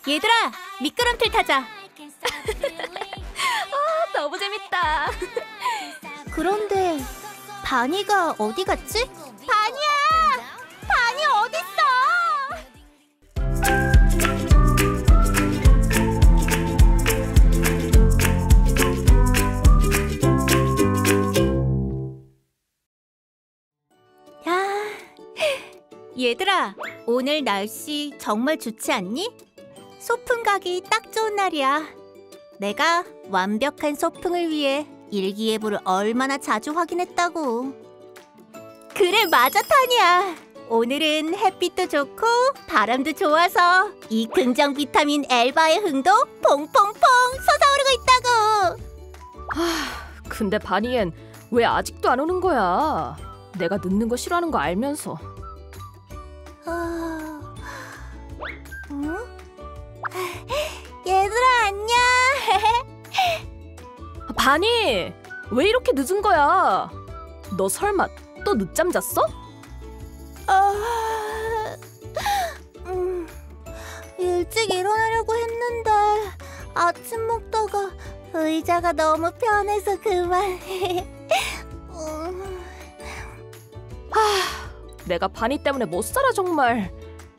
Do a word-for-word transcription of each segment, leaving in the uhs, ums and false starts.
얘들아, 미끄럼틀 타자. 아, 너무 재밌다. 그런데 바니가 어디 갔지? 바니야! 바니 어딨어? 야, 얘들아, 오늘 날씨 정말 좋지 않니? 소풍 가기 딱 좋은 날이야. 내가 완벽한 소풍을 위해 일기예보를 얼마나 자주 확인했다고. 그래, 맞아, 타니야. 오늘은 햇빛도 좋고 바람도 좋아서 이 긍정 비타민 엘바의 흥도 퐁퐁퐁 솟아오르고 있다고. 하, 근데 바니엔 왜 아직도 안 오는 거야? 내가 늦는 거 싫어하는 거 알면서. 어... 응? 얘들아, 안녕. 바니, 왜 이렇게 늦은 거야? 너 설마 또 늦잠 잤어? 어... 음, 일찍 일어나려고 했는데 아침 먹다가 의자가 너무 편해서 그만. 음... 하, 내가 바니 때문에 못 살아 정말.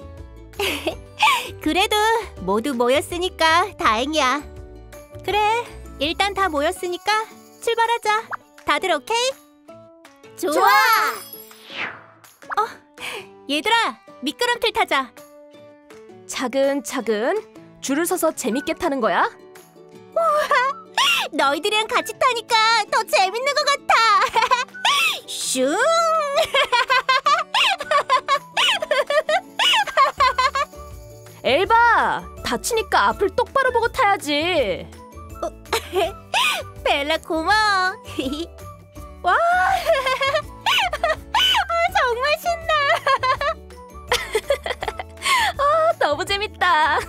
그래도 모두 모였으니까 다행이야. 그래, 일단 다 모였으니까 출발하자. 다들 오케이? 좋아! 좋아! 어, 얘들아, 미끄럼틀 타자. 차근차근 줄을 서서 재밌게 타는 거야? 우와, 너희들이랑 같이 타니까 더 재밌는 것 같아. 슝! 엘바, 다치니까 앞을 똑바로 보고 타야지. 어, 벨라 고마워. 와, 아, 정말 신나. 아, 너무 재밌다.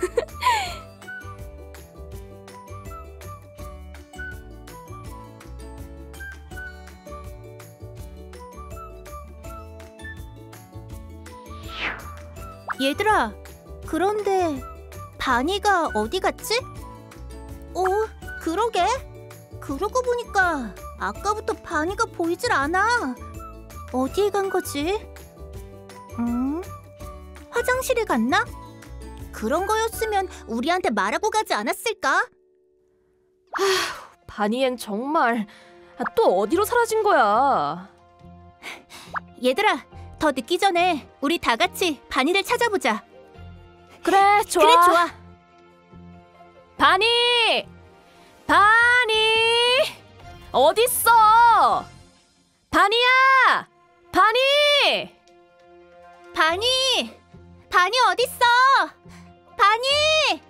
얘들아, 그런데 바니가 어디 갔지? 어, 그러게. 그러고 보니까 아까부터 바니가 보이질 않아. 어디에 간 거지? 음? 화장실에 갔나? 그런 거였으면 우리한테 말하고 가지 않았을까? 바니엔 정말 또 어디로 사라진 거야? 얘들아, 더 늦기 전에 우리 다 같이 바니를 찾아보자. 그래, 좋아. 그래, 좋아. 바니! 바니! 어딨어? 바니야! 바니! 바니! 바니 어딨어? 바니!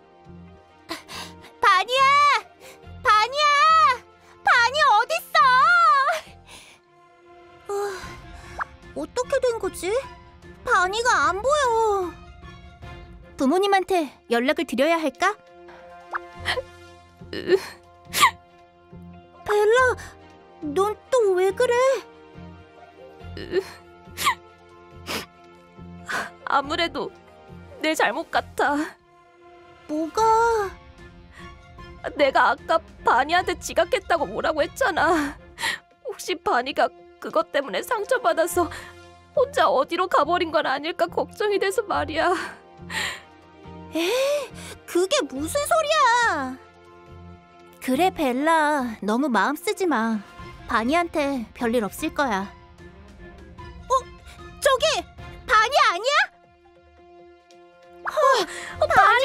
바니야! 바니야! 바니 어딨어? 어, 어떻게 된 거지? 바니가 안 보여. 부모님한테 연락을 드려야 할까? 벨라, 넌 또 왜 그래? 아무래도 내 잘못 같아. 뭐가? 내가 아까 바니한테 지각했다고 뭐라고 했잖아. 혹시 바니가 그것 때문에 상처받아서 혼자 어디로 가버린 건 아닐까 걱정이 돼서 말이야. 에이, 그게 무슨 소리야? 그래, 벨라, 너무 마음 쓰지 마. 바니한테 별일 없을 거야. 어? 저기! 바니 아니야? 어, 어, 바니!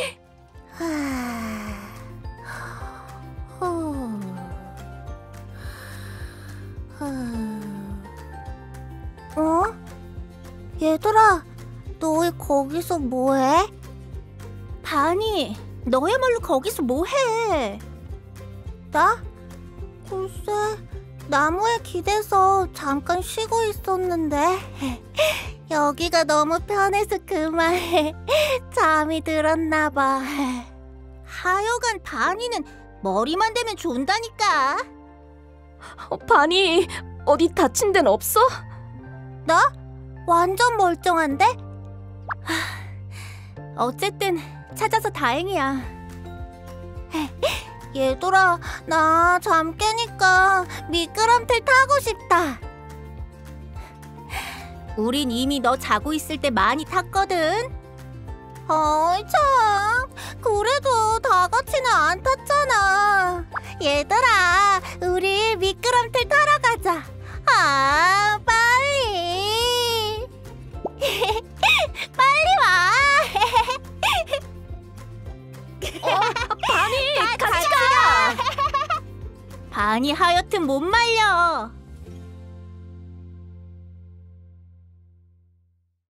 어? 얘들아, 너희 거기서 뭐해? 바니, 너야말로 거기서 뭐해? 나? 글쎄, 나무에 기대서 잠깐 쉬고 있었는데 여기가 너무 편해서 그만 잠이 들었나 봐. 하여간 바니는 머리만 대면 좋다니까. 어, 바니, 어디 다친 데는 없어? 나? 완전 멀쩡한데? 어쨌든 찾아서 다행이야. 얘들아, 나 잠 깨니까 미끄럼틀 타고 싶다. 우린 이미 너 자고 있을 때 많이 탔거든. 어이 참, 그래도 다 같이는 안 탔잖아. 얘들아, 우리 미끄럼틀 타러 가자. 아, 빨리. 빨리 와. 어, 바니, 같이 가. 바니 하여튼 못 말려.